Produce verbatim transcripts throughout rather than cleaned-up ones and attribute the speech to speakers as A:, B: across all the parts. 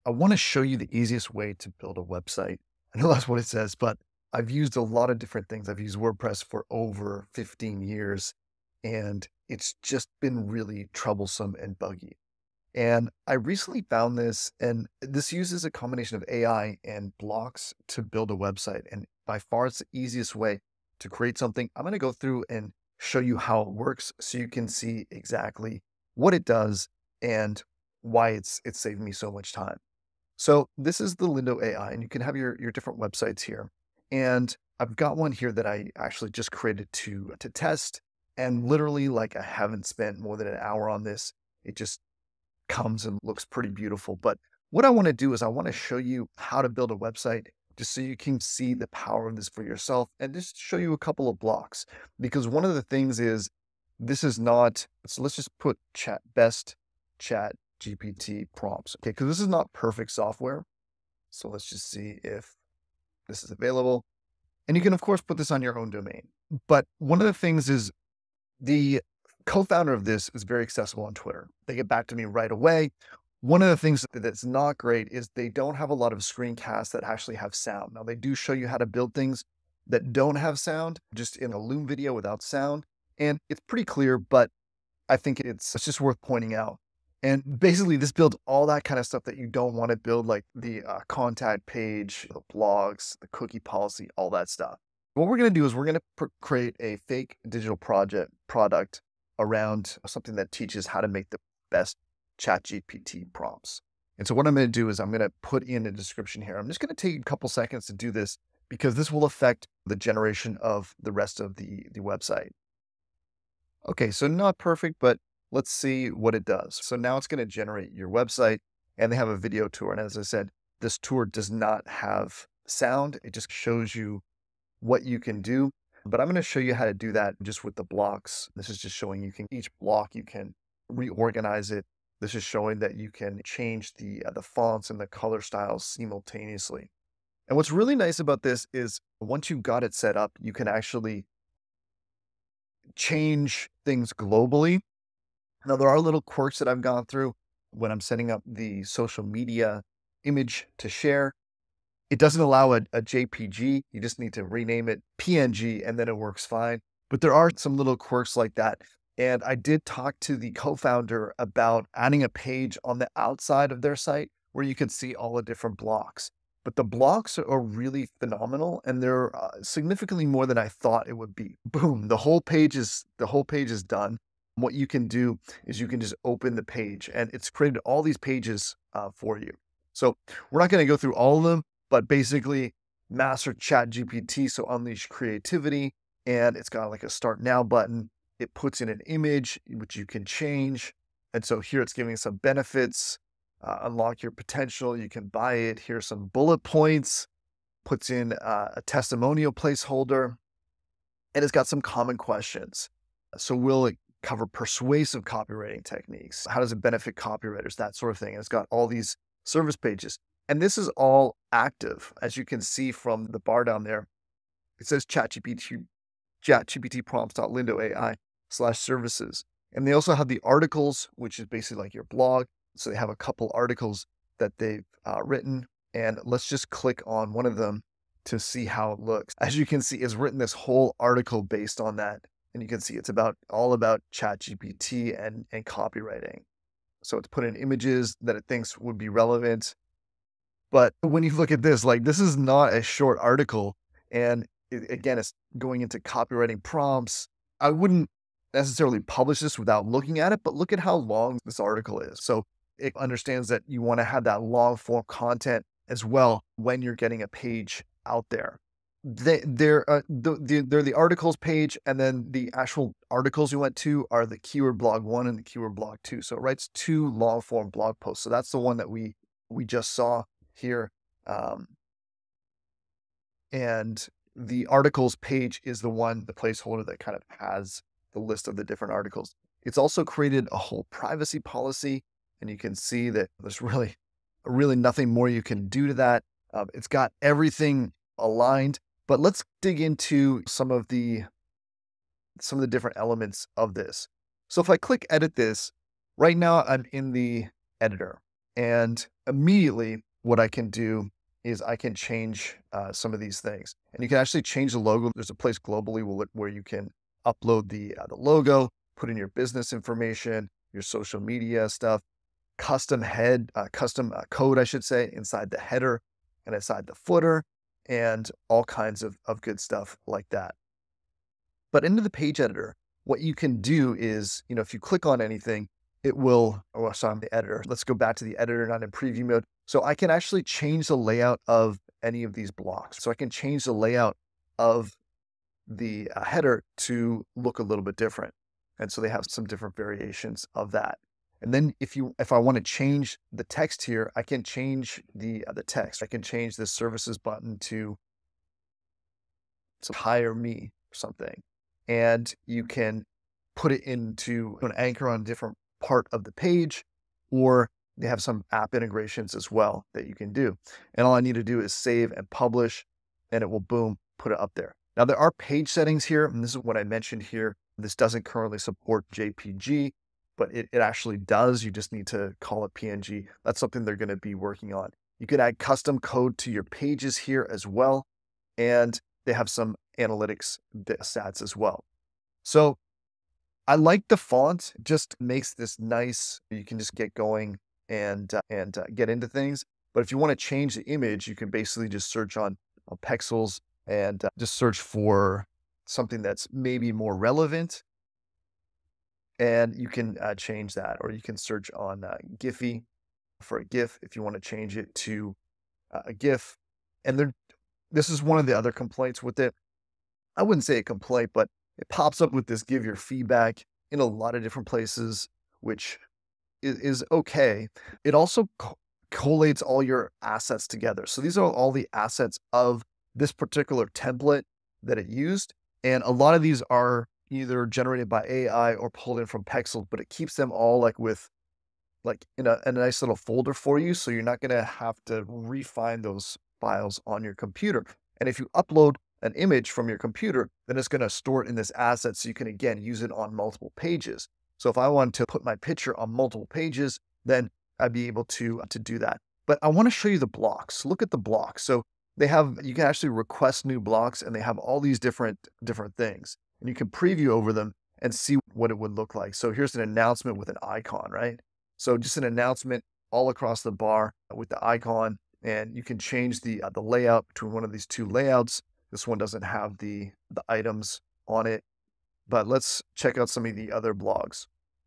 A: I want to show you the easiest way to build a website. I know that's what it says, but I've used a lot of different things. I've used WordPress for over fifteen years, and it's just been really troublesome and buggy. And I recently found this, and this uses a combination of A I and blocks to build a website. And by far, it's the easiest way to create something. I'm going to go through and show you how it works so you can see exactly what it does and why it's it's saved me so much time. So this is the Lindo A I, and you can have your, your different websites here. And I've got one here that I actually just created to, to test. And literally, like, I haven't spent more than an hour on this. It just comes and looks pretty beautiful. But what I want to do is I want to show you how to build a website just so you can see the power of this for yourself and just show you a couple of blocks. Because one of the things is this is not, so let's just put chat best chat G P T prompts. Okay, because this is not perfect software. So let's just see if this is available. And you can, of course, put this on your own domain. But one of the things is the co-founder of this is very accessible on Twitter. They get back to me right away. One of the things that's not great is they don't have a lot of screencasts that actually have sound. Now, they do show you how to build things that don't have sound, just in a Loom video without sound. And it's pretty clear, but I think it's, it's just worth pointing out. And basically, this builds all that kind of stuff that you don't want to build, like the uh, contact page, the blogs, the cookie policy, all that stuff. What we're going to do is we're going to create a fake digital project product around something that teaches how to make the best chat G P T prompts. And so what I'm going to do is I'm going to put in a description here. I'm just going to take a couple seconds to do this because this will affect the generation of the rest of the, the website. Okay, so not perfect, but let's see what it does. So now it's going to generate your website, and they have a video tour. And as I said, this tour does not have sound. It just shows you what you can do. But I'm going to show you how to do that just with the blocks. This is just showing you can, each block, you can reorganize it. This is showing that you can change the, uh, the fonts and the color styles simultaneously. And what's really nice about this is once you've got it set up, you can actually change things globally. Now, there are little quirks that I've gone through when I'm setting up the social media image to share. It doesn't allow a, a J P G. You just need to rename it P N G and then it works fine. But there are some little quirks like that. And I did talk to the co-founder about adding a page on the outside of their site where you can see all the different blocks. But the blocks are really phenomenal, and they're uh, significantly more than I thought it would be. Boom, the whole page is the whole page is done. What you can do is you can just open the page, and it's created all these pages uh, for you. So we're not going to go through all of them, but basically master chat G P T, so unleash creativity, and it's got like a start now button. It puts in an image, which you can change. And so here it's giving some benefits, uh, unlock your potential. You can buy it. Here's some bullet points, puts in uh, a testimonial placeholder, and it's got some common questions. So will it cover persuasive copywriting techniques? How does it benefit copywriters? That sort of thing. And it's got all these service pages. And this is all active, as you can see from the bar down there. It says ChatGPT, ChatGPT prompts.lindoai slash services. And they also have the articles, which is basically like your blog. So they have a couple articles that they've uh, written. And let's just click on one of them to see how it looks. As you can see, it's written this whole article based on that. And you can see it's about all about ChatGPT and, and copywriting. So it's put in images that it thinks would be relevant. But when you look at this, like, this is not a short article. And it, again, it's going into copywriting prompts. I wouldn't necessarily publish this without looking at it, but look at how long this article is. So it understands that you want to have that long form content as well when you're getting a page out there. They, they're, uh, the, the, they're the articles page, and then the actual articles you went to are the keyword blog one and the keyword blog two. So it writes two long form blog posts. So that's the one that we, we just saw here. Um, and the articles page is the one, the placeholder that kind of has the list of the different articles. It's also created a whole privacy policy, and you can see that there's really, really nothing more you can do to that. Um, it's got everything aligned. But let's dig into some of the some of the different elements of this. So if I click edit this, right now I'm in the editor. And immediately what I can do is I can change uh, some of these things. And you can actually change the logo. There's a place globally where, where you can upload the, uh, the logo, put in your business information, your social media stuff, custom head, uh, custom uh, code, I should say, inside the header and inside the footer, and all kinds of, of good stuff like that. But into the page editor, what you can do is, you know, if you click on anything, it will, oh, sorry, I'm the editor. Let's go back to the editor, not in preview mode. So I can actually change the layout of any of these blocks. So I can change the layout of the uh, header to look a little bit different. And so they have some different variations of that. And then if you, if I want to change the text here, I can change the, uh, the text. I can change the services button to, to hire me or something. And you can put it into an anchor on a different part of the page, or they have some app integrations as well that you can do. And all I need to do is save and publish, and it will, boom, put it up there. Now there are page settings here, and this is what I mentioned here. This doesn't currently support J P G, but it, it actually does. You just need to call it P N G. That's something they're going to be working on. You can add custom code to your pages here as well. And they have some analytics stats as well. So I like the font, it just makes this nice. You can just get going and, uh, and uh, get into things. But if you want to change the image, you can basically just search on, on Pexels and uh, just search for something that's maybe more relevant. And you can uh, change that, or you can search on uh, Giphy for a GIF if you want to change it to uh, a GIF. And there, this is one of the other complaints with it. I wouldn't say a complaint, but it pops up with this give your feedback in a lot of different places, which is, is okay. It also co collates all your assets together. So these are all the assets of this particular template that it used. And a lot of these are either generated by A I or pulled in from Pexels, but it keeps them all like with like in a, a nice little folder for you. So you're not going to have to refine those files on your computer. And if you upload an image from your computer, then it's going to store it in this asset. So you can, again, use it on multiple pages. So if I wanted to put my picture on multiple pages, then I'd be able to, to do that. But I want to show you the blocks. Look at the blocks. So they have, you can actually request new blocks, and they have all these different, different things, and you can preview over them and see what it would look like. So here's an announcement with an icon, right? So just an announcement all across the bar with the icon, and you can change the, uh, the layout between one of these two layouts. This one doesn't have the, the items on it, but let's check out some of the other blogs.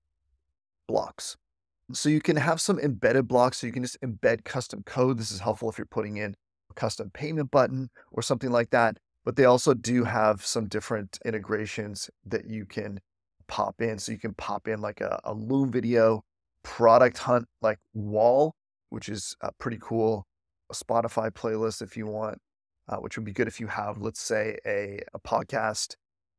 A: Blocks. So you can have some embedded blocks, so you can just embed custom code. This is helpful if you're putting in a custom payment button or something like that. But they also do have some different integrations that you can pop in. So you can pop in like a, a Loom video, product hunt like wall, which is uh, pretty cool. A Spotify playlist if you want. Uh, which would be good if you have, let's say, a, a podcast.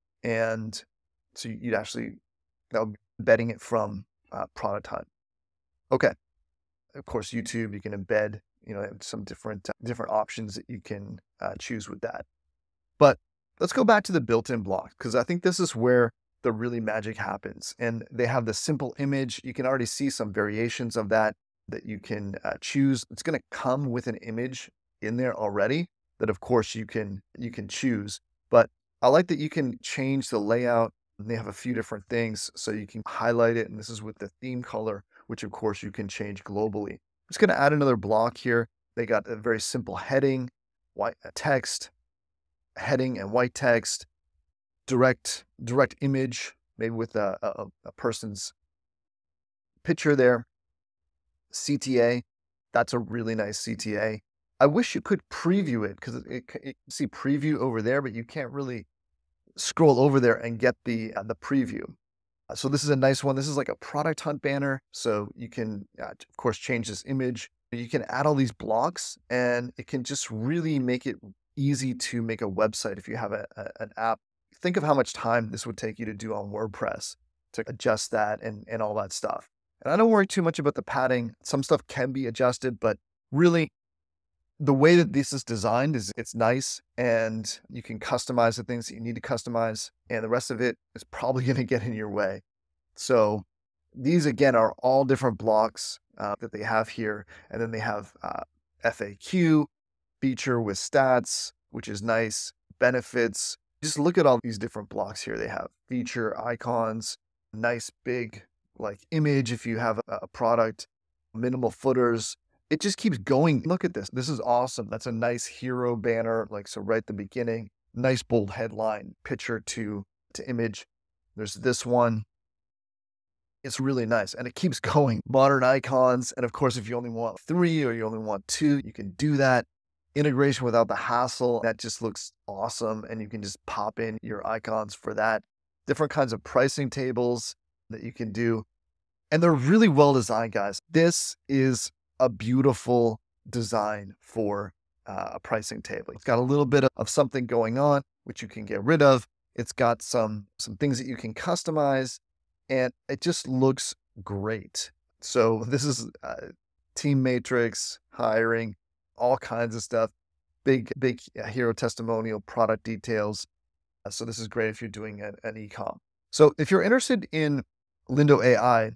A: And so you'd actually, that would be embedding it from uh, Product Hunt. Okay. Of course, YouTube, you can embed, you know, some different, uh, different options that you can uh, choose with that. But let's go back to the built-in block, because I think this is where the really magic happens. And they have the simple image. You can already see some variations of that that you can uh, choose. It's going to come with an image in there already that of course you can you can choose, but I like that you can change the layout. And they have a few different things, so you can highlight it, and this is with the theme color, which of course you can change globally. I'm just going to add another block here. They got a very simple heading, white text, heading and white text, direct direct image, maybe with a, a, a person's picture there. C T A, that's a really nice C T A. I wish you could preview it, because it, it, it, you see preview over there, but you can't really scroll over there and get the uh, the preview. Uh, so this is a nice one. This is like a product hunt banner. So you can, uh, of course, change this image. You can add all these blocks, and it can just really make it easy to make a website if you have a, a, an app. Think of how much time this would take you to do on WordPress to adjust that and, and all that stuff. And I don't worry too much about the padding. Some stuff can be adjusted, but really, the way that this is designed is it's nice, and you can customize the things that you need to customize, and the rest of it is probably going to get in your way. So these, again, are all different blocks uh, that they have here. And then they have uh, F A Q, feature with stats, which is nice, benefits. Just look at all these different blocks here. They have feature, icons, nice big like image if you have a, a product, minimal footers. It just keeps going. Look at this. This is awesome. That's a nice hero banner, like so right at the beginning. Nice bold headline, picture to, to image. There's this one. It's really nice. And it keeps going. Modern icons. And of course, if you only want three or you only want two, you can do that. Integration without the hassle. That just looks awesome. And you can just pop in your icons for that. Different kinds of pricing tables that you can do. And they're really well designed, guys. This is a beautiful design for uh, a pricing table. It's got a little bit of something going on, which you can get rid of. It's got some, some things that you can customize, and it just looks great. So this is uh, team matrix, hiring, all kinds of stuff, big, big hero testimonial, product details. Uh, so this is great if you're doing an, an e-com. So if you're interested in Lindo A I,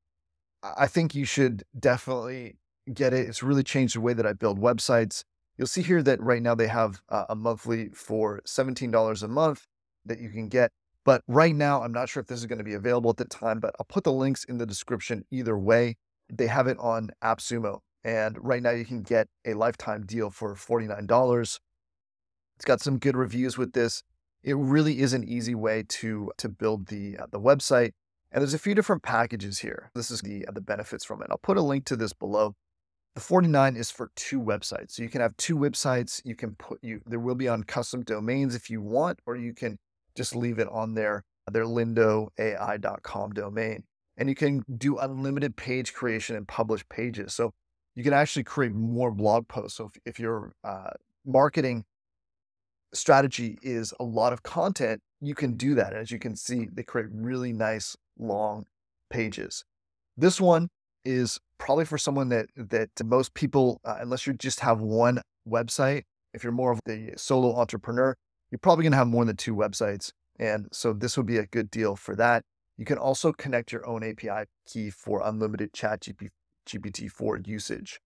A: I think you should definitely get it. It's really changed the way that I build websites. You'll see here that right now they have uh, a monthly for seventeen dollars a month that you can get. But right now, I'm not sure if this is going to be available at the time, but I'll put the links in the description either way. They have it on Appsumo. And right now you can get a lifetime deal for forty-nine dollars. It's got some good reviews with this. It really is an easy way to, to build the, uh, the website. And there's a few different packages here. This is the, uh, the benefits from it. I'll put a link to this below. The forty-nine is for two websites. So you can have two websites. You can put you, there will be on custom domains if you want, or you can just leave it on their, their lindo A I dot com domain. And you can do unlimited page creation and publish pages. So you can actually create more blog posts. So if, if your uh, marketing strategy is a lot of content, you can do that. As you can see, they create really nice long pages. This one is probably for someone that that most people, uh, unless you just have one website, if you're more of the solo entrepreneur, you're probably going to have more than two websites. And so this would be a good deal for that. You can also connect your own A P I key for unlimited chat G P T four usage.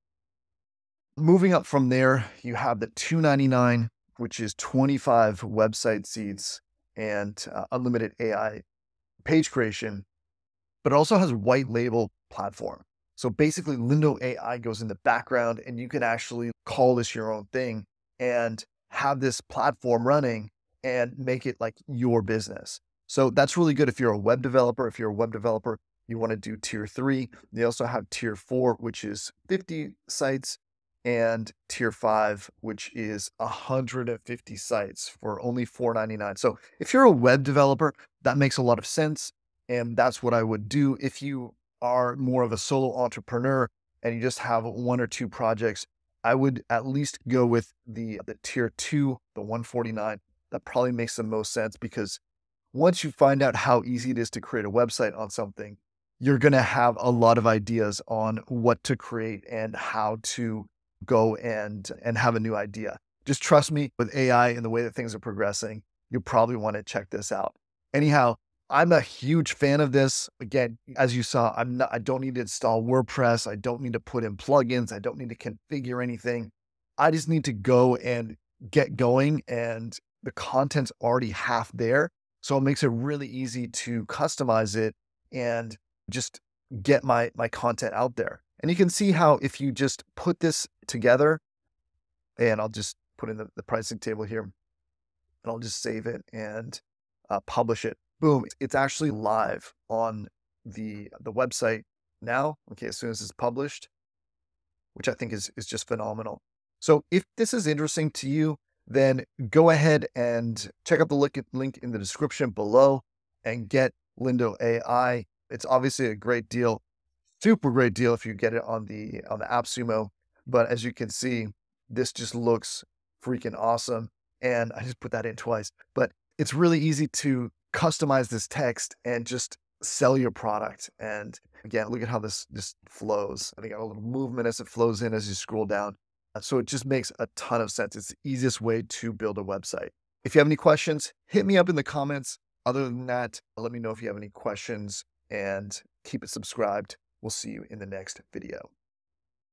A: Moving up from there, you have the two ninety-nine, which is twenty-five website seats and uh, unlimited A I page creation, but it also has a white label platform. So basically Lindo A I goes in the background and you can actually call this your own thing and have this platform running and make it like your business. So that's really good if you're a web developer. If you're a web developer, you want to do tier three. They also have tier four, which is fifty sites, and tier five, which is one hundred fifty sites for only four ninety-nine. So if you're a web developer, that makes a lot of sense. And that's what I would do. If you are more of a solo entrepreneur and you just have one or two projects, I would at least go with the, the tier two, the one forty-nine. That probably makes the most sense, because once you find out how easy it is to create a website on something, you're going to have a lot of ideas on what to create and how to go and, and have a new idea. Just trust me, with A I and the way that things are progressing, you probably want to check this out. Anyhow, I'm a huge fan of this. Again, as you saw, I'm not, I don't need to install WordPress. I don't need to put in plugins. I don't need to configure anything. I just need to go and get going, and the content's already half there. So it makes it really easy to customize it and just get my, my content out there. And you can see how if you just put this together, and I'll just put in the, the pricing table here, and I'll just save it and uh, publish it. Boom, it's actually live on the, the website now. Okay, as soon as it's published, which I think is, is just phenomenal. So if this is interesting to you, then go ahead and check out the link, link in the description below and get Lindo A I. It's obviously a great deal, super great deal if you get it on the, on the Appsumo. But as you can see, this just looks freaking awesome. And I just put that in twice, but it's really easy to customize this text and just sell your product. And again, look at how this just flows. I think got a little movement as it flows in as you scroll down. So it just makes a ton of sense. It's the easiest way to build a website. If you have any questions, hit me up in the comments. Other than that, let me know if you have any questions, and keep it subscribed. We'll see you in the next video.